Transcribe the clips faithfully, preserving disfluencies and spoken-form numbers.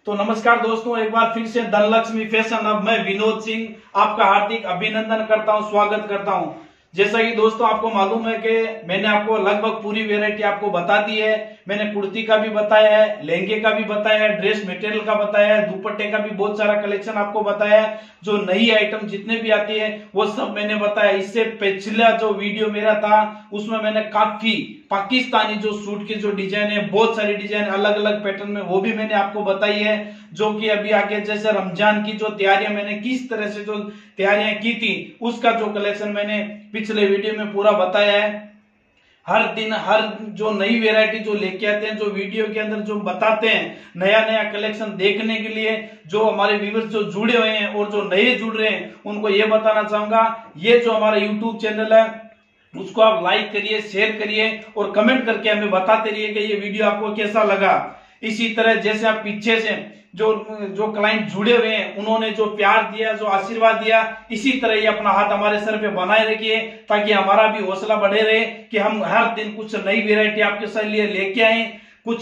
तो नमस्कार दोस्तों, एक बार फिर से धनलक्ष्मी फैशन अब मैं विनोद सिंह आपका हार्दिक अभिनंदन करता हूं, स्वागत करता हूं। जैसा कि दोस्तों आपको मालूम है कि मैंने आपको लगभग पूरी वैरायटी आपको बता दी है। मैंने कुर्ती का भी बताया है, लहंगे का भी बताया है, ड्रेस मटेरियल का बताया है, दुपट्टे का भी बहुत सारा कलेक्शन आपको बताया है। जो नई आइटम जितने भी आती है वो सब मैंने बताया। इससे पिछला जो वीडियो मेरा था उसमें मैंने काफी पाकिस्तानी जो सूट की जो डिजाइन है, बहुत सारी डिजाइन अलग अलग पैटर्न में, वो भी मैंने आपको बताई है। जो कि अभी आगे जैसे रमजान की जो तैयारियां मैंने किस तरह से जो तैयारियां की थी उसका जो कलेक्शन मैंने पिछले वीडियो में पूरा बताया है। हर दिन हर जो नई वैरायटी जो लेके आते हैं, जो वीडियो के अंदर जो बताते हैं, नया नया कलेक्शन देखने के लिए जो हमारे व्यूअर्स जो जुड़े हुए हैं और जो नए जुड़ रहे हैं उनको ये बताना चाहूंगा, ये जो हमारा यूट्यूब चैनल है उसको आप लाइक करिए, शेयर करिए और कमेंट करके हमें बताते रहिए कि ये वीडियो आपको कैसा लगा। इसी तरह जैसे आप पीछे से जो जो क्लाइंट जुड़े हुए हैं उन्होंने जो प्यार दिया, जो आशीर्वाद दिया, इसी तरह ये अपना हाथ हमारे सर पे बनाए रखिए ताकि हमारा भी हौसला बढ़े रहे कि हम हर दिन कुछ नई वैरायटी आपके साथ लिए लेके आए। कुछ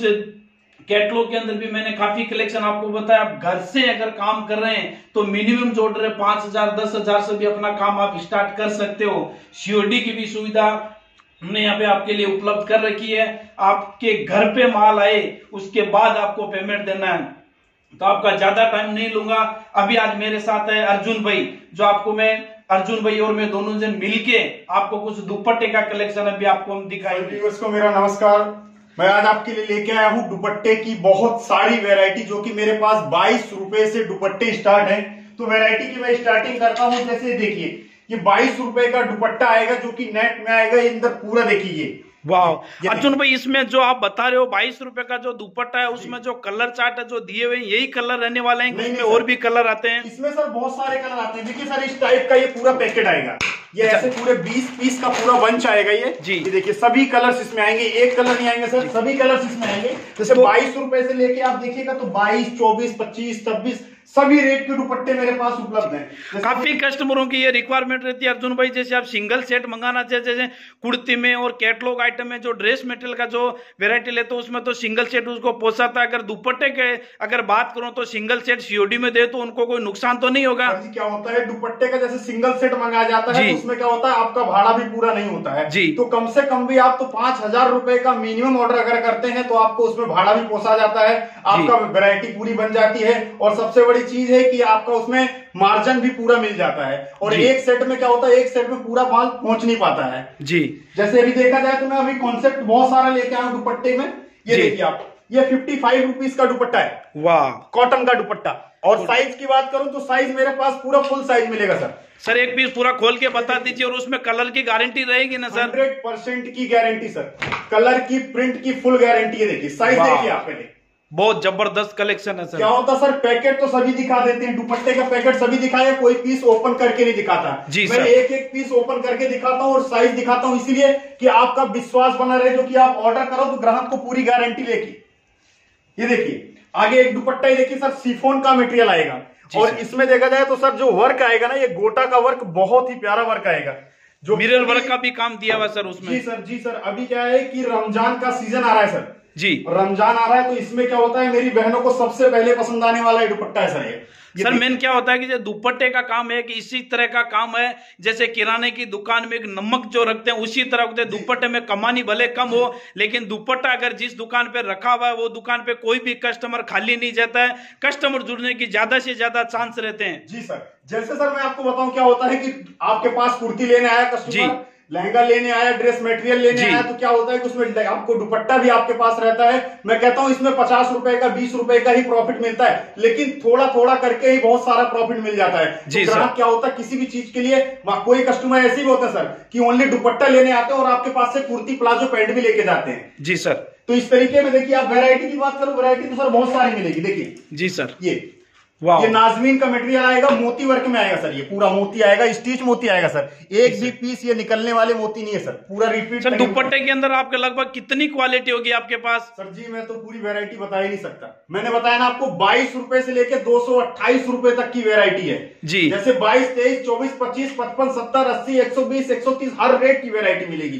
कैटलॉग के अंदर भी मैंने काफी कलेक्शन आपको बताया। आप घर से अगर काम कर रहे हैं तो मिनिमम जो ऑर्डर है पांच हजार दस हजार से भी अपना काम आप स्टार्ट कर सकते हो। सीओडी की भी सुविधा हमने यहाँ पे आपके लिए उपलब्ध कर रखी है। आपके घर पे माल आए उसके बाद आपको पेमेंट देना है। तो आपका ज्यादा टाइम नहीं लूंगा। अभी आज मेरे साथ है अर्जुन भाई, जो आपको मैं अर्जुन भाई और मैं दोनों जन मिलके आपको कुछ दुपट्टे का कलेक्शन अभी आपको हम दिखाएंगे। उसको मेरा नमस्कार। मैं आज आपके लिए लेके आया हूँ दुपट्टे की बहुत सारी वैरायटी, जो कि मेरे पास बाईस रुपए से दुपट्टे स्टार्ट है। तो वैरायटी की मैं स्टार्टिंग करता हूँ। जैसे देखिए ये बाईस रुपए का दुपट्टा आएगा जो कि नेट में आएगा। ये अंदर पूरा देखिए, वाह अर्जुन भाई, इसमें जो आप बता रहे हो बाईस रुपए का जो दुपट्टा है उसमें जो कलर चार्ट है जो दिए हुए हैं यही कलर रहने वाले हैं? इसमें और भी कलर आते हैं? इसमें सर बहुत सारे कलर आते हैं। देखिए सर, इस टाइप का ये पूरा पैकेट आएगा। ये ऐसे पूरे बीस पीस का पूरा बंच आएगा। ये जी ये देखिए सभी कलर्स इसमें आएंगे, एक कलर नहीं आएंगे सर, सभी कलर्स इसमें आएंगे। जैसे बाईस रुपए से लेके आप देखिएगा तो बाईस चौबीस पच्चीस छब्बीस सभी रेट के दुपट्टे मेरे पास उपलब्ध हैं। काफी कस्टमरों की ये रिक्वायरमेंट रहती है अर्जुन भाई, जैसे आप सिंगल सेट मंगाना चाहते, जैसे कुर्ती में और कैटलॉग आइटम में जो ड्रेस मटेरियल का जो वेरायटी लेते हो उसमें तो सिंगल सेट उसको पोसाता है। अगर दुपट्टे के अगर बात करूं तो सिंगल सेट सीओडी में दे तो उनको कोई नुकसान तो नहीं होगा? क्या होता है दुपट्टे का, जैसे सिंगल सेट मंगाया जाता है तो उसमें क्या होता है आपका भाड़ा भी पूरा नहीं होता है जी। तो कम से कम भी आप तो पांच हजार रुपए का मिनिमम ऑर्डर अगर करते हैं तो आपको उसमें भाड़ा भी पोसा जाता है, आपका वैरायटी पूरी बन जाती है। और सबसे बड़ी चीज है कि आपका उसमें मार्जिन भी पूरा मिल जाता है। और एक सेट में क्या होता है, एक सेट में पूरा माल पहुंच नहीं पाता है जी। जैसे अभी देखा जाए तो मैं अभी कॉन्सेप्ट बहुत सारा लेके आया हूं दुपट्टे में। ये देखिए आप, ये फिफ्टी फाइव रुपीज का दुपट्टा है, वाह, कॉटन का दुपट्टा। और साइज की बात करूं तो साइज मेरे पास पूरा फुल साइज मिलेगा सर। सर एक पीस पूरा खोल के बता दीजिए। और उसमें कलर की गारंटी रहेगी ना सर? हंड्रेड परसेंट की गारंटी सर, कलर की, प्रिंट की फुल गारंटी है। देखिए साइज देखिए आप पहले, बहुत जबरदस्त कलेक्शन है सर। क्या होता सर, पैकेट तो सभी दिखा देते हैं, दुपट्टे का पैकेट सभी दिखाया, कोई पीस ओपन करके नहीं दिखाता जी। मैं एक एक पीस ओपन करके दिखाता हूँ और साइज दिखाता हूँ, इसलिए कि आपका विश्वास बना रहे। जो कि आप ऑर्डर करो तो ग्राहक को पूरी गारंटी लेके। ये देखिए आगे एक दुपट्टा ही देखिए सर, सिफोन का मटेरियल आएगा। और इसमें देखा जाए तो सर जो वर्क आएगा ना, ये गोटा का वर्क, बहुत ही प्यारा वर्क आएगा। जो मिरर वर्क का भी काम दिया हुआ सर उसमें। जी सर, जी सर। अभी क्या है कि रमजान का सीजन आ रहा है सर जी, रमजान आ रहा है तो इसमें क्या होता है, मेरी बहनों को सबसे पहले पसंद आने वाला दुपट्टा है सर। ये सर मेन क्या होता है कि जो दुपट्टे का काम है कि इसी तरह का काम है जैसे किराने की दुकान में एक नमक जो रखते हैं उसी तरह होते हैं। दुपट्टे में कमानी भले कम हो, लेकिन दुपट्टा अगर जिस दुकान पे रखा हुआ है वो दुकान पे कोई भी कस्टमर खाली नहीं जाता है, कस्टमर जुड़ने की ज्यादा से ज्यादा चांस रहते हैं जी सर। जैसे सर मैं आपको बताऊं क्या होता है कि आपके पास कुर्ती लेने आया कस्टमर, लहंगा लेने आया, ड्रेस मटेरियल लेने आया, तो क्या होता है कि उसमें आपको दुपट्टा भी आपके पास रहता है। मैं कहता हूं इसमें पचास रुपए का बीस रुपए का ही प्रॉफिट मिलता है, लेकिन थोड़ा थोड़ा करके ही बहुत सारा प्रॉफिट मिल जाता है जी। तो ग्राहक क्या होता है किसी भी चीज के लिए, कोई कस्टमर ऐसे भी होता है सर कि ओनली दुपट्टा लेने आते हैं और आपके पास से कुर्ती प्लाजो पैंट भी लेके जाते हैं जी सर। तो इस तरीके में देखिए आप वैरायटी की बात करो, वैरायटी तो सर बहुत सारी मिलेगी। देखिए जी सर, ये ये नाजमीन का मटेरियल आएगा, मोती वर्क में आएगा सर। ये पूरा मोती आएगा, स्टिच मोती आएगा सर। एक भी पीस ये निकलने वाले मोती नहीं है सर, पूरा रिपीट। सर दुपट्टे के अंदर आपके लगभग कितनी क्वालिटी होगी आपके पास? सर जी मैं तो पूरी वैरायटी बता ही नहीं सकता। मैंने बताया ना आपको, बाईस रुपए से लेके दो सौ अट्ठाईस रुपए तक की वैरायटी है जी। जैसे बाईस तेईस चौबीस पच्चीस पचपन सत्तर अस्सी एक सौ बीस एक सौ तीस हर रेट की वैरायटी मिलेगी।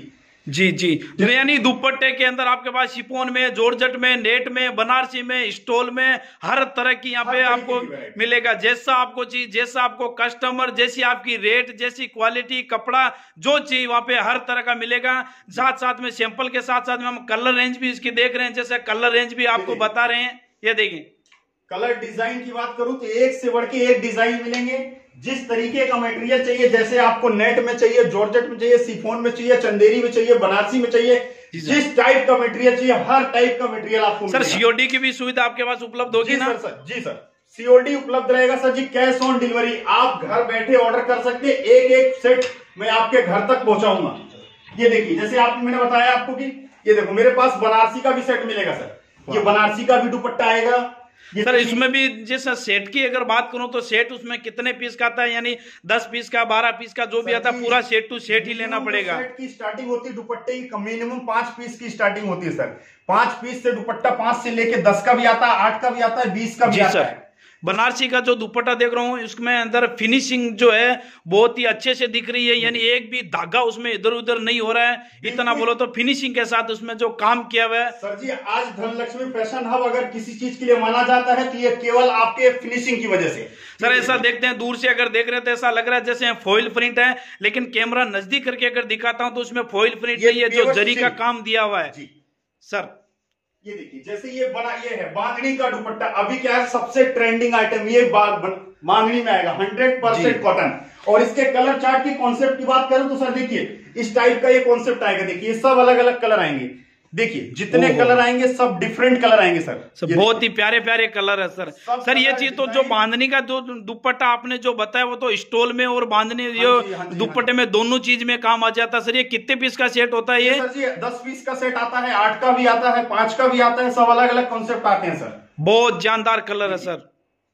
जी जी, यानी दुपट्टे के अंदर आपके पास शिफॉन में, जॉर्जेट में, नेट में, बनारसी में, स्टोल में, हर तरह की यहाँ पे आपको मिलेगा। जैसा आपको चाहिए, जैसा आपको कस्टमर, जैसी आपकी रेट, जैसी क्वालिटी, कपड़ा जो चाहिए वहां पे हर तरह का मिलेगा। साथ साथ में सैंपल के साथ साथ में हम कलर रेंज भी इसकी देख रहे हैं, जैसे कलर रेंज भी आपको बता रहे हैं। ये देखिए, कलर डिजाइन की बात करूं तो एक से बढ़ के एक डिजाइन मिलेंगे। जिस तरीके का मटेरियल चाहिए, जैसे आपको नेट में चाहिए, जॉर्जेट में चाहिए, शिफॉन में चाहिए, चंदेरी में चाहिए, बनारसी में चाहिए, जिस टाइप का मटेरियल चाहिए हर टाइप का मटेरियल आपको सर सीओडी की भी सुविधा आपके पास उपलब्ध होगी ना? सर जी सर, सीओडी उपलब्ध रहेगा सर जी। कैश ऑन डिलीवरी, आप घर बैठे ऑर्डर कर सकते हैं, एक एक सेट मैं आपके घर तक पहुंचाऊंगा। ये देखिए, जैसे आप मैंने बताया आपको कि ये देखो मेरे पास बनारसी का भी सेट मिलेगा सर। ये बनारसी का भी दुपट्टा आएगा सर। इसमें भी जैसा सेट की अगर बात करूं तो सेट उसमें कितने पीस का आता है? यानी दस पीस का, बारह पीस का, जो भी आता है पूरा सेट टू सेट ही लेना पड़ेगा। सेट की स्टार्टिंग होती है दुपट्टे की मिनिमम पांच पीस की स्टार्टिंग होती है सर। पांच पीस से दुपट्टा पांच से लेके दस का भी आता है, आठ का भी आता है, बीस का भी आता है। बनारसी का जो दुपट्टा देख रहा हूँ इसमें अंदर फिनिशिंग जो है बहुत ही अच्छे से दिख रही है, यानी एक भी धागा उसमें इधर उधर नहीं हो रहा है। इतना बोलो तो फिनिशिंग के साथ उसमें जो काम किया हुआ है। सर जी, आज धनलक्ष्मी फैशन हब अगर किसी चीज के लिए माना जाता है तो ये केवल आपके फिनिशिंग की वजह से। सर ऐसा देखते हैं, दूर से अगर देख रहे हैं तो ऐसा लग रहा है जैसे फॉइल प्रिंट है, लेकिन कैमरा नजदीक करके अगर दिखाता हूं तो उसमें फॉइल प्रिंट नहीं है, जो जरी का काम दिया हुआ है जी सर। ये देखिए, जैसे ये बना ये है बांगनी का दुपट्टा, अभी क्या है सबसे ट्रेंडिंग आइटम, ये बांगनी में आएगा हंड्रेड परसेंट कॉटन। और इसके कलर चार्ट की कॉन्सेप्ट की बात करूं तो सर देखिए इस टाइप का ये कॉन्सेप्ट आएगा। देखिए सब अलग अलग कलर आएंगे, देखिए जितने कलर आएंगे सब डिफरेंट कलर आएंगे सर। सर बहुत ही प्यारे प्यारे कलर है सर। सर ये चीज तो जो बांधनी का जो दुपट्टा आपने जो बताया वो तो स्टोल में और बांधनी ये दुपट्टे में दोनों चीज में काम आ जाता है। सर ये कितने पीस का सेट होता है? ये सर जी दस पीस का सेट आता है, आठ का भी आता है, पांच का भी आता है, सब अलग अलग कॉन्सेप्ट आते हैं सर। बहुत जानदार कलर है सर।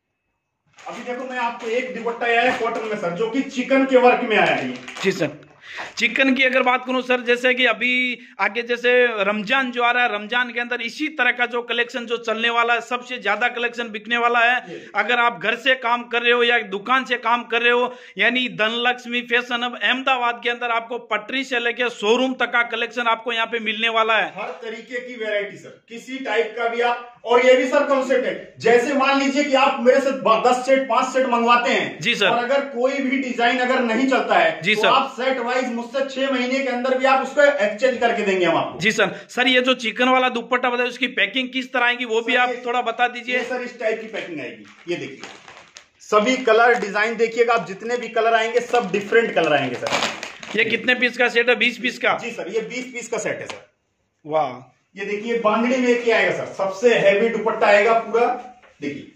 अभी देखो मैं आपको एक दुपट्टा आया है कॉटन में सर, जो कि चिकन के वर्क में आया है। जी सर, चिकन की अगर बात करूं सर, जैसे कि अभी आगे जैसे रमजान जो आ रहा है, रमजान के अंदर इसी तरह का जो कलेक्शन जो चलने वाला है, सबसे ज्यादा कलेक्शन बिकने वाला है। अगर आप घर से काम कर रहे हो या दुकान से काम कर रहे हो, यानी धनलक्ष्मी फैशन हब अहमदाबाद के अंदर आपको पटरी से लेकर शोरूम तक का कलेक्शन आपको यहाँ पे मिलने वाला है। हर तरीके की वेरायटी सर, किसी टाइप का भी आप। और ये भी सर कॉन्सेप्ट है, जैसे मान लीजिए कि आप मेरे से दस सेट पांच सेट मंगवाते हैं जी सर, और अगर कोई भी डिजाइन अगर नहीं चलता है जी तो सर, आप सेट वाइज मुझसे छह महीने के अंदर भी आप उसको एक्सचेंज करके देंगे हम आपको। जी सर। सर ये जो चिकन वाला दुपट्टा बताया उसकी पैकिंग किस तरह आएगी वो भी आप थोड़ा बता दीजिए। सर इस टाइप की पैकिंग आएगी, ये देखिए सभी कलर डिजाइन देखिएगा आप, जितने भी कलर आएंगे सब डिफरेंट कलर आएंगे सर। ये कितने पीस का सेट है? बीस पीस का? जी सर, ये बीस पीस का सेट है सर। वाह, ये देखिए बांगड़ी में क्या आएगा सर, सबसे हैवी दुपट्टा आएगा पूरा। देखिए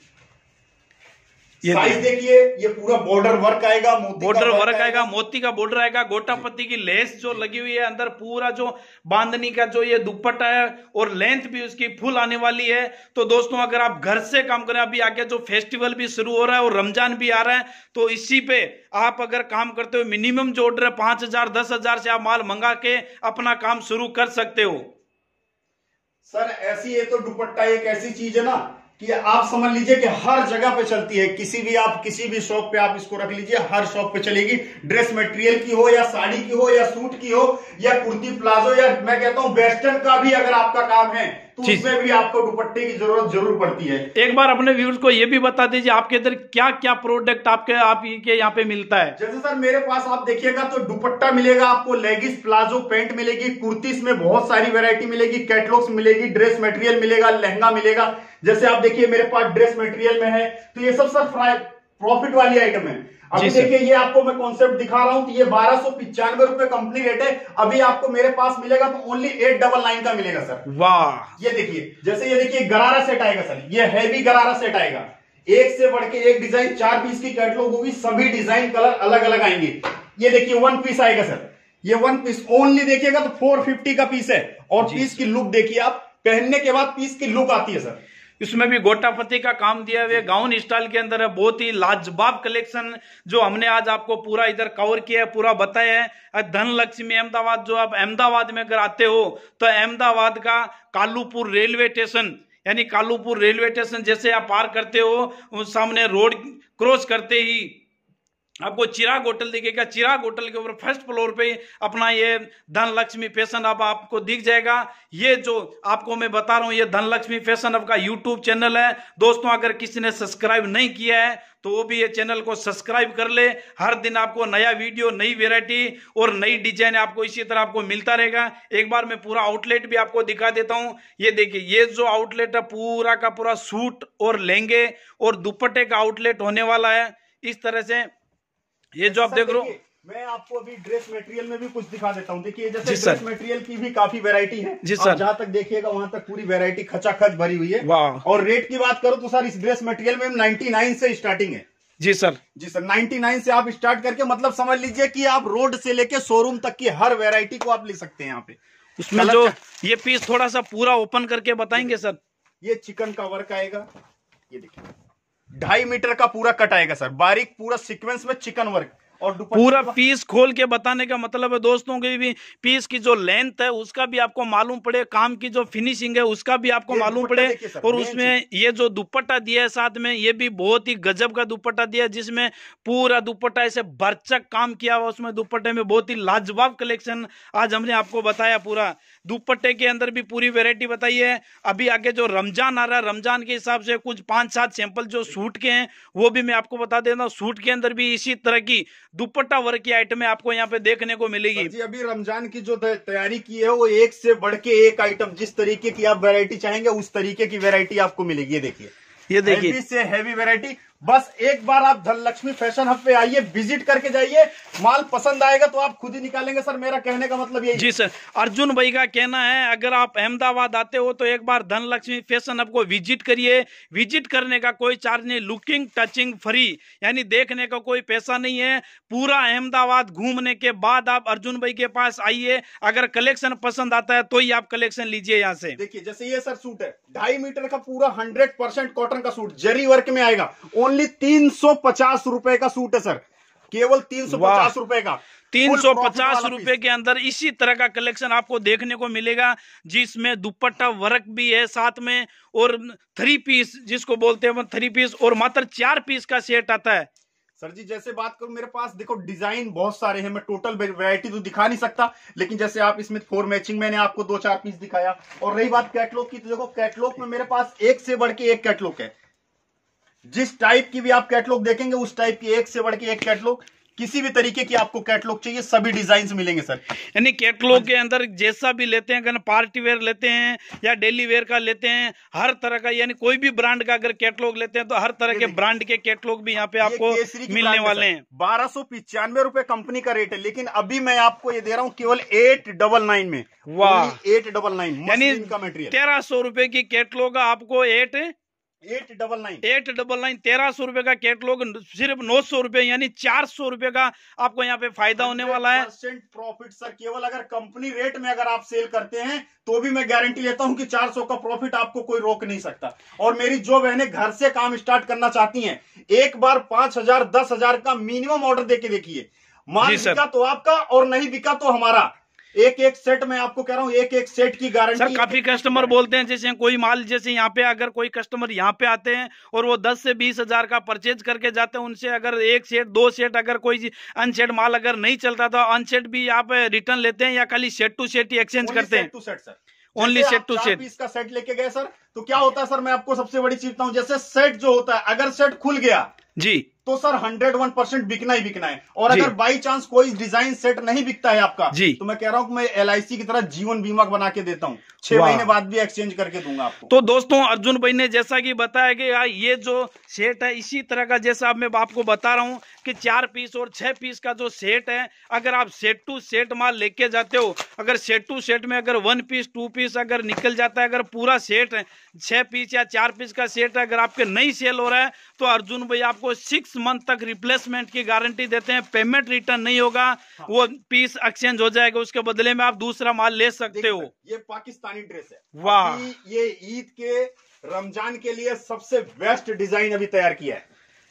साइज देखिए, ये पूरा बॉर्डर वर्क आएगा, बॉर्डर वर्क आएगा, मोती का बॉर्डर आएगा, गोटा पत्ती की लेस जो लगी हुई है अंदर, पूरा जो बांधनी का जो ये दुपट्टा है और लेंथ भी उसकी फुल आने वाली है। तो दोस्तों अगर आप घर से काम करें, अभी आगे जो फेस्टिवल भी शुरू हो रहा है और रमजान भी आ रहा है, तो इसी पे आप अगर काम करते हो, मिनिमम जो ऑर्डर है पांच हजार दस हजार से आप माल मंगा के अपना काम शुरू कर सकते हो। सर ऐसी है तो दुपट्टा एक ऐसी चीज है ना कि आप समझ लीजिए कि हर जगह पे चलती है। किसी भी आप किसी भी शॉप पे आप इसको रख लीजिए, हर शॉप पे चलेगी। ड्रेस मटेरियल की हो या साड़ी की हो या सूट की हो या कुर्ती प्लाजो या मैं कहता हूं वेस्टर्न का भी अगर आपका काम है तो उसमें भी आपको दुपट्टे की जरूरत जरूर पड़ती है। एक बार अपने व्यूअर्स को ये भी बता दीजिए आपके इधर क्या क्या प्रोडक्ट आपके आप के यहाँ पे मिलता है। जैसे सर मेरे पास आप देखिएगा तो दुपट्टा मिलेगा आपको, लेगिस प्लाजो पैंट मिलेगी, कुर्तीस में बहुत सारी वैरायटी मिलेगी, कैटलॉग्स मिलेगी, ड्रेस मटेरियल मिलेगा, लहंगा मिलेगा। जैसे आप देखिए मेरे पास ड्रेस मटेरियल में है तो ये सब सर प्रॉफिट वाली आइटम है। अभी देखिए ये आपको मैं कॉन्सेप्ट दिखा रहा हूं कि ये बारह सौ पिचानवे रुपए कंपनी रेट है, अभी आपको मेरे पास मिलेगा तो ओनली एट डबल नाइन का मिलेगा सर। वाह, ये देखिए जैसे ये देखिए गरारा सेट आएगा सर, ये हैवी गरारा सेट आएगा, एक से बढ़ के एक डिजाइन, चार पीस की कैटलॉग होगी, सभी डिजाइन कलर अलग अलग आएंगे। ये देखिए वन पीस आएगा सर, ये वन पीस ओनली देखिएगा तो फोर फिफ्टी का पीस है। और पीस की लुक देखिए आप, पहनने के बाद पीस की लुक आती है सर। इसमें भी गोटा पत्ती का काम दिया हुआ है, गाउन स्टाइल के अंदर है। बहुत ही लाजवाब कलेक्शन जो हमने आज आपको पूरा इधर कवर किया है, पूरा बताया है। धनलक्ष्मी अहमदाबाद, जो आप अहमदाबाद में अगर आते हो तो अहमदाबाद का कालूपुर रेलवे स्टेशन, यानी कालूपुर रेलवे स्टेशन जैसे आप पार करते हो, उस सामने रोड क्रॉस करते ही आपको चिराग होटल दिखेगा, चिराग होटल के ऊपर फर्स्ट फ्लोर पे अपना ये धनलक्ष्मी फैशन हब आपको दिख जाएगा। ये जो आपको मैं बता रहा हूं ये धनलक्ष्मी फैशन हब का यूट्यूब चैनल है। दोस्तों अगर किसी ने सब्सक्राइब नहीं किया है तो वो भी ये चैनल को सब्सक्राइब कर ले। हर दिन आपको नया वीडियो, नई वेरायटी और नई डिजाइन आपको इसी तरह आपको मिलता रहेगा। एक बार मैं पूरा आउटलेट भी आपको दिखा देता हूं। ये देखिए, ये जो आउटलेट है पूरा का पूरा सूट और लहंगे और दुपट्टे का आउटलेट होने वाला है। इस तरह से ये जो आप देख रहे हो, मैं आपको अभी ड्रेस मटेरियल में भी कुछ दिखा देता हूँ। देखिए जैसे ड्रेस मटेरियल की भी काफी वैरायटी है जी सर। जहां तक देखिएगा वहां तक पूरी वैरायटी खचाखच भरी हुई है। और रेट की बात करो तो सर इस ड्रेस मटेरियल में निन्यानवे से स्टार्टिंग है जी सर। जी सर, निन्यानवे से आप स्टार्ट करके मतलब समझ लीजिए कि आप रोड से लेके शोरूम तक की हर वैरायटी को आप ले सकते हैं यहाँ पे। उसमें जो ये पीस थोड़ा सा पूरा ओपन करके बताएंगे सर। ये चिकन का वर्क आएगा, ये देखिए ढाई मीटर का पूरा कट आएगा सर, बारीक पूरा सीक्वेंस में चिकन वर्क। और पूरा पीस खोल के बताने का मतलब है दोस्तों की भी पीस की जो लेंथ है उसका भी आपको मालूम पड़े, काम की जो फिनिशिंग है उसका भी आपको मालूम पड़े। और उसमें ये जो दुपट्टा दिया है साथ में, ये भी बहुत ही गजब का दुपट्टा दिया है जिसमें पूरा दुपट्टा ऐसे बरचक काम किया हुआ। उसमें दुपट्टे में बहुत ही लाजवाब कलेक्शन आज हमने आपको बताया। पूरा दुपट्टे के अंदर भी पूरी वेरायटी बताई है। अभी आगे जो रमजान आ रहा है, रमजान के हिसाब से कुछ पांच सात सैंपल जो सूट के हैं वो भी मैं आपको बता देता हूँ। सूट के अंदर भी इसी तरह की दुपट्टा वर्क की आइटमें आपको यहाँ पे देखने को मिलेगी जी। अभी रमजान की जो तैयारी की है वो एक से बढ़ के एक आइटम, जिस तरीके की आप वैरायटी चाहेंगे उस तरीके की वैरायटी आपको मिलेगी। ये देखिए, ये देखिए हैवी से हैवी वैरायटी। बस एक बार आप धनलक्ष्मी फैशन हब पे आइए, विजिट करके जाइए, माल पसंद आएगा तो आप खुद ही निकालेंगे सर। मेरा कहने का मतलब यही जी सर। अर्जुन भाई का कहना है अगर आप अहमदाबाद आते हो तो एक बार धनलक्ष्मी फैशन हब को विजिट करिए। विजिट करने का कोई चार्ज नहीं, लुकिंग टचिंग फ्री, यानी देखने का कोई पैसा नहीं है। पूरा अहमदाबाद घूमने के बाद आप अर्जुन भाई के पास आइए, अगर कलेक्शन पसंद आता है तो ही आप कलेक्शन लीजिए यहाँ से। देखिए जैसे ये सर सूट है ढाई मीटर का पूरा हंड्रेड परसेंट कॉटन का सूट, जरी वर्क में आएगा। ओनली तीन सौ पचास रुपए का सूट है सर, केवल तीन सौ पचास रुपए का। तीन सौ पचास रुपए के अंदर इसी तरह का कलेक्शन आपको देखने को मिलेगा जिसमें दुपट्टा वर्क भी है साथ में, और थ्री पीस जिसको बोलते हैं थ्री पीस, और मात्र चार पीस का सेट आता है सर जी। जैसे बात करूं मेरे पास देखो डिजाइन बहुत सारे हैं, मैं टोटल वैरायटी तो दिखा नहीं सकता, लेकिन जैसे आप इसमें फोर मैचिंग मैंने आपको दो चार पीस दिखाया। और रही बात कैटलॉग की तो देखो कैटलॉग में मेरे पास एक से बढ़ के एक कैटलॉग है। जिस टाइप की भी आप कैटलॉग देखेंगे उस टाइप की एक से बढ़ के एक कैटलॉग, किसी भी तरीके की आपको कैटलॉग चाहिए सभी डिजाइन मिलेंगे सर। यानी कैटलॉग के अंदर जैसा भी लेते हैं, अगर पार्टी वेयर लेते हैं या डेली वेयर का लेते हैं, हर तरह का, यानी कोई भी ब्रांड का अगर कैटलॉग लेते हैं तो हर तरह के ब्रांड के कैटलॉग भी यहाँ पे आपको मिलने वाले हैं। बारह सौ पिचानवे रुपए कंपनी का रेट है, लेकिन अभी मैं आपको ये दे रहा हूँ केवल एट डबल नाइन में। वाह, एट डबल नाइन यानी तेरह सौ रुपए की कैटलॉग आपको eight eight double nine eight double nine तेरह सौ रुपए का कैटलॉग सिर्फ नौ सौ रुपए, यानी चार सौ रुपए का आपको यहाँ पे फायदा होने वाला है। प्रॉफिट सर, केवल अगर कंपनी रेट में अगर आप सेल करते हैं तो भी मैं गारंटी लेता हूं कि चार सौ का प्रॉफिट आपको कोई रोक नहीं सकता। और मेरी जो बहनें घर से काम स्टार्ट करना चाहती हैं, एक बार पांच हजार दस हजार का मिनिमम ऑर्डर देके देखिए, माल बिका तो आपका और नहीं बिका तो हमारा। एक एक सेट मैं आपको कह रहा हूँ, एक एक सेट की गारंटी। सर काफी कस्टमर बोलते हैं जैसे कोई माल, जैसे यहाँ पे अगर कोई कस्टमर यहाँ पे आते हैं और वो दस से बीस हजार का परचेज करके जाते हैं, उनसे अगर एक सेट दो सेट अगर कोई अनसेट माल अगर नहीं चलता तो अनसेट भी आप रिटर्न लेते हैं या खाली सेट टू सेट ही एक्सचेंज करते हैं? Two set sir, only set two set. Piece का सेट लेके गए सर तो क्या होता है सर, मैं आपको सबसे बड़ी चीज बताऊं, जैसे सेट जो होता है अगर सेट खुल गया जी तो सर हंड्रेड वन परसेंट बिकना ही बिकना है। और अगर बाई चांस कोई डिजाइन सेट नहीं बिकता है आपका जी, तो मैं कह रहा हूं कि मैं एल आई सी की तरह जीवन बीमा बना के देता हूं, छह महीने बाद भी एक्सचेंज करके दूंगा आपको। तो दोस्तों अर्जुन भाई ने जैसा कि बताया कि ये जो सेट है इसी तरह का, जैसा अब मैं आपको बता रहा हूं कि चार पीस और छह पीस का जो सेट है, अगर आप सेट टू सेट माल लेके जाते हो, अगर सेट टू सेट में अगर वन पीस टू पीस अगर निकल जाता है, अगर पूरा सेट है छह पीस या चार पीस का सेट है, अगर आपके नहीं सेल हो रहा है तो अर्जुन भाई आपको सिक्स मंथ तक रिप्लेसमेंट की गारंटी देते हैं। पेमेंट रिटर्न नहीं होगा, हाँ। वो पीस एक्सचेंज हो जाएगा, उसके बदले में आप दूसरा माल ले सकते हो। ये पाकिस्तानी ड्रेस है, वाह, ये ईद के रमजान के लिए सबसे बेस्ट डिजाइन अभी तैयार किया है।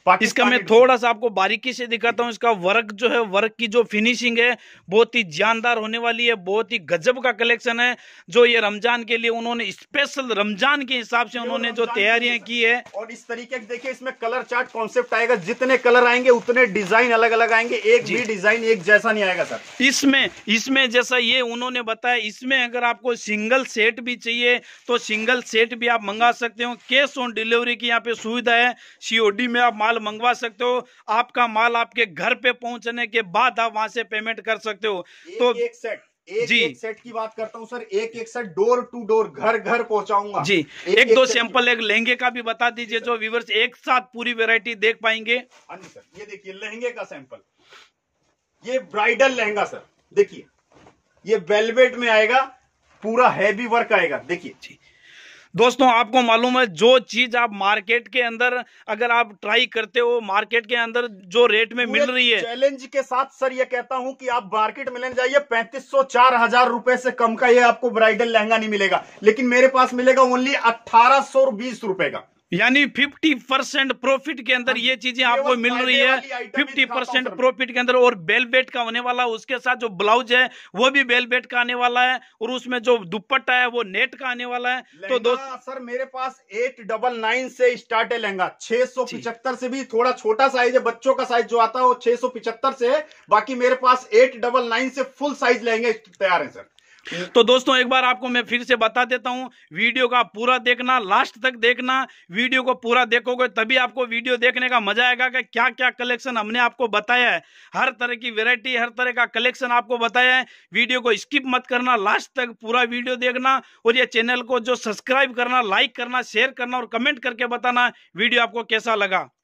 इसका मैं थोड़ा सा आपको बारीकी से दिखाता हूँ। इसका वर्क जो है, वर्क की जो फिनिशिंग है बहुत ही जानदार होने वाली है, बहुत ही गजब का कलेक्शन है जो ये रमजान के लिए उन्होंने स्पेशल रमजान के हिसाब से उन्होंने जो तैयारियां की है। और इस तरीके से देखिए इसमें कलर चार्ट कॉन्सेप्ट आएगा, जितने कलर आएंगे उतने डिजाइन अलग अलग आएंगे, एक भी डिजाइन एक जैसा नहीं आएगा सर। इसमें इसमें जैसा ये उन्होंने बताया, इसमें अगर आपको सिंगल सेट भी चाहिए तो सिंगल सेट भी आप मंगा सकते हो। कैश ऑन डिलीवरी की यहाँ पे सुविधा है, सीओडी में आप माल मंगवा सकते हो। आपका माल आपके घर पे पहुंचने के बाद आप वहां से पेमेंट कर सकते हो। एक, तो एक सेट एक जी एक सेट की बात करता हूं सर, एक एक सेट डोर टू डोर घर घर पहुंचाऊंगा जी। एक, एक दो सैंपल एक लहंगे का भी बता दीजिए जो व्यूअर्स एक साथ पूरी वैरायटी देख पाएंगे। हाँ जी सर, ये देखिए लहंगे का सैंपल, ये ब्राइडल लहंगा सर, देखिए ये वेलवेट में आएगा, पूरा हैवी वर्क आएगा। देखिए जी दोस्तों, आपको मालूम है जो चीज आप मार्केट के अंदर अगर आप ट्राई करते हो, मार्केट के अंदर जो रेट में मिल रही है, चैलेंज के साथ सर ये कहता हूं कि आप मार्केट में लेने जाइए पैंतीस सौ चार हजार रुपए से कम का ये आपको ब्राइडल लहंगा नहीं मिलेगा, लेकिन मेरे पास मिलेगा ओनली अठारह सौ बीस रुपए का, यानी पचास परसेंट प्रॉफिट के अंदर ये चीजें आपको मिल रही है। पचास परसेंट प्रॉफिट के अंदर, और बेलवेट का होने वाला, उसके साथ जो ब्लाउज है वो भी बेलवेट का आने वाला है, और उसमें जो दुपट्टा है वो नेट का आने वाला है। तो दोस्तों सर मेरे पास एट डबल नाइन से स्टार्ट है लहंगा, छह सौ पिछहत्तर से भी थोड़ा छोटा साइज है, बच्चों का साइज जो आता है वो छह सौ पिछहत्तर से है, बाकी मेरे पास एट डबल नाइन से फुल साइज लहंगे तैयार है सर। तो दोस्तों एक बार आपको मैं फिर से बता देता हूं, वीडियो का पूरा देखना, लास्ट तक देखना। वीडियो को पूरा देखोगे तभी आपको वीडियो देखने का मजा आएगा कि क्या क्या कलेक्शन हमने आपको बताया है। हर तरह की वैरायटी, हर तरह का कलेक्शन आपको बताया है। वीडियो को स्किप मत करना, लास्ट तक पूरा वीडियो देखना, और ये चैनल को जो सब्सक्राइब करना, लाइक करना, शेयर करना और कमेंट करके बताना वीडियो आपको कैसा लगा।